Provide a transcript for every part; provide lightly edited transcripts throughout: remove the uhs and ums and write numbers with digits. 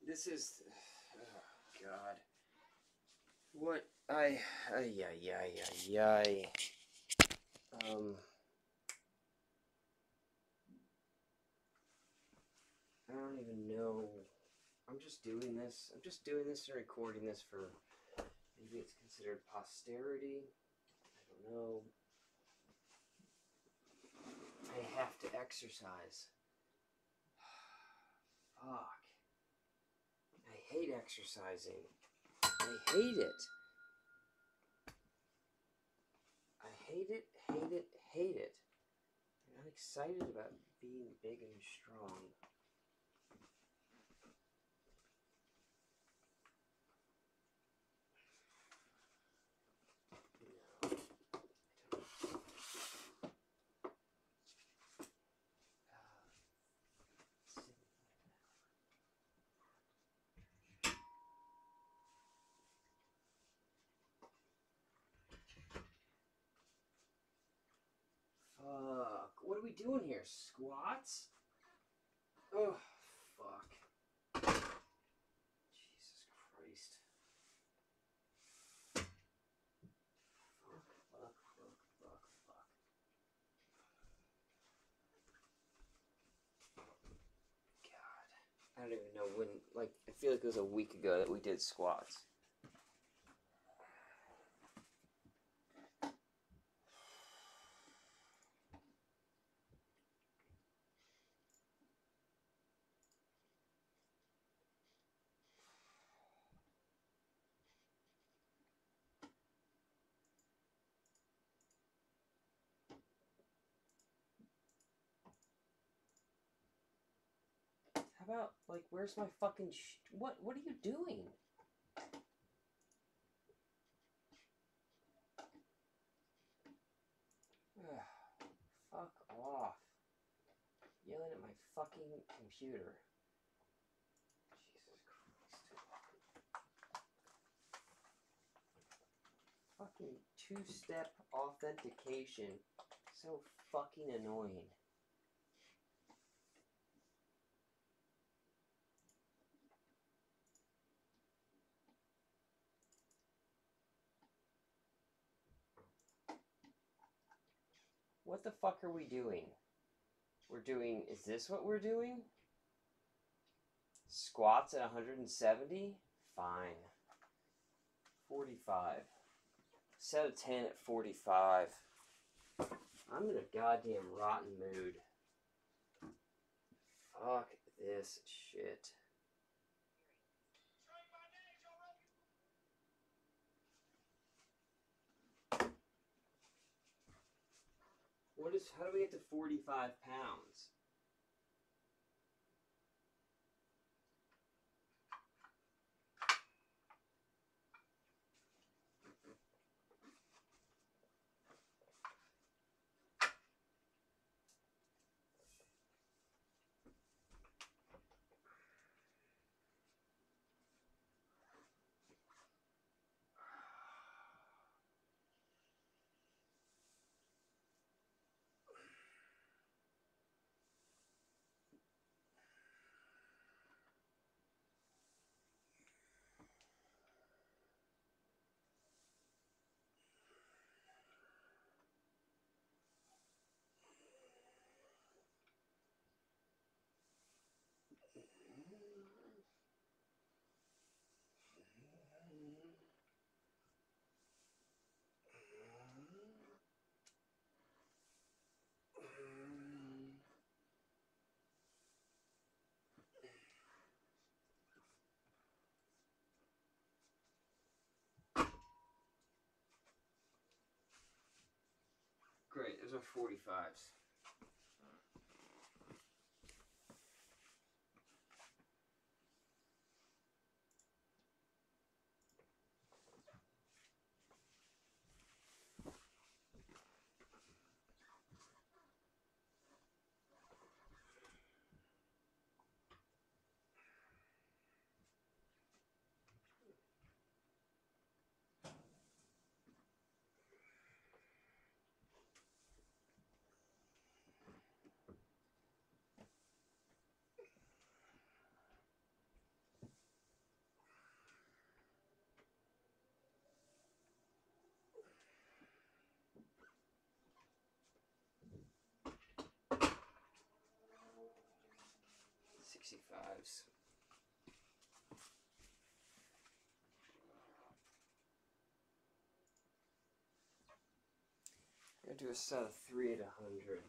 This is... Oh, God. What? I don't even know. I'm just doing this. I'm just doing this and recording this for... Maybe it's considered posterity. I don't know. I have to exercise. Fuck. I hate exercising. I hate it. I hate it, hate it, hate it. I'm not excited about being big and strong. Fuck. What are we doing here? Squats? Oh, fuck. Jesus Christ. Fuck. God. I don't even know when, like, I feel like it was a week ago that we did squats. How about, like, where's my fucking what are you doing? Fuck off. Yelling at my fucking computer. Jesus Christ. Fucking two-step authentication. So fucking annoying. What the fuck are we doing? Is this what we're doing? Squats at 170? Fine. 45. Set of 10 at 45. I'm in a goddamn rotten mood. Fuck this shit. How do we get to 45 pounds? Great, those are 45s. 65s. I'm going to do a set of 3 at 100.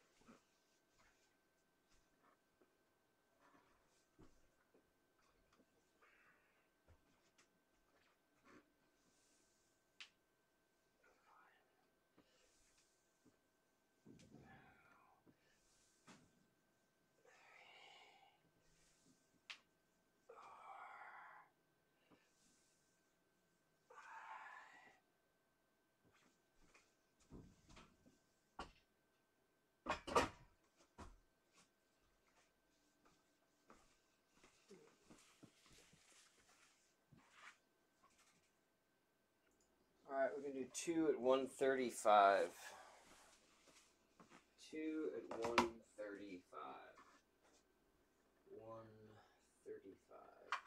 Alright, we're going to do 2 at 135. 2 at 135. 135.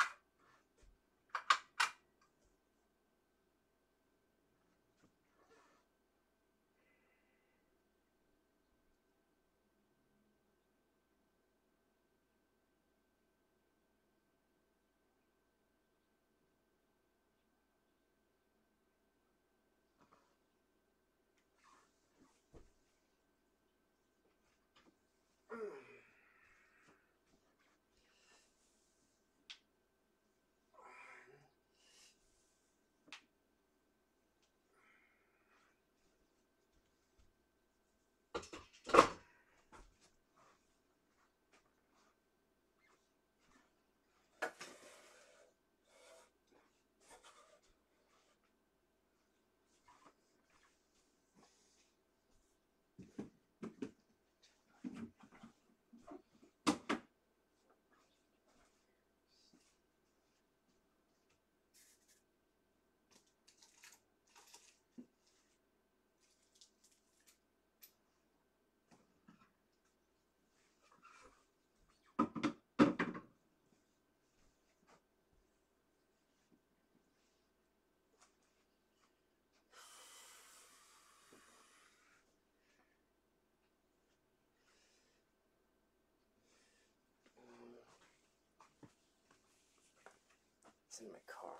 It's in my car.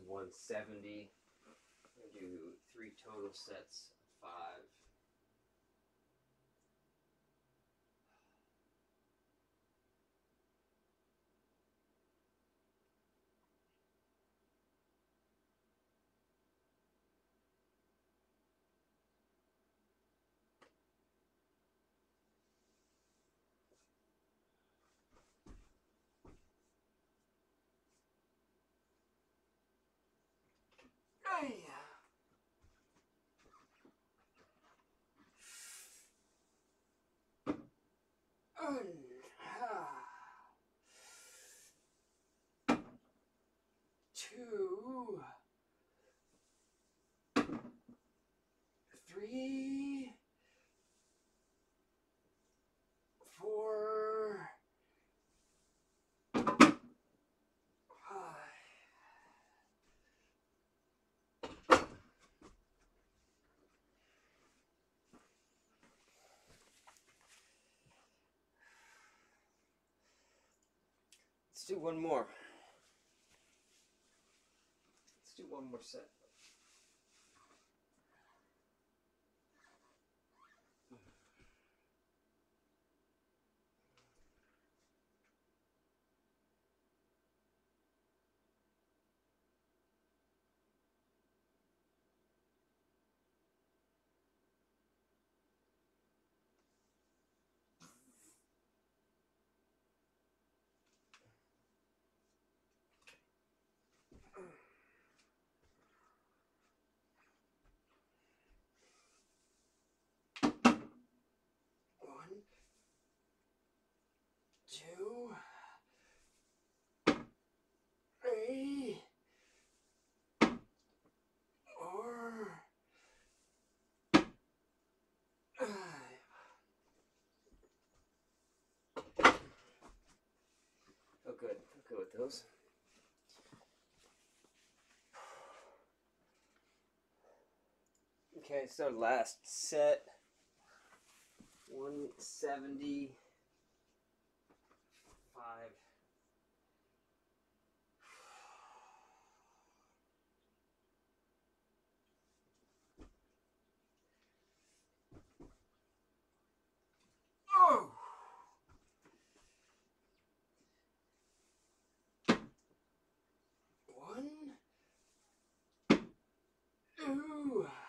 170. I'm going to do 3 total sets of 5. Two, 3, 4, 5. Let's do one more. Let's do one more set. One, 2, 3, 4, 5. Oh, good. I'm good with those. Okay, so last set. 175. Oh! 1, 2,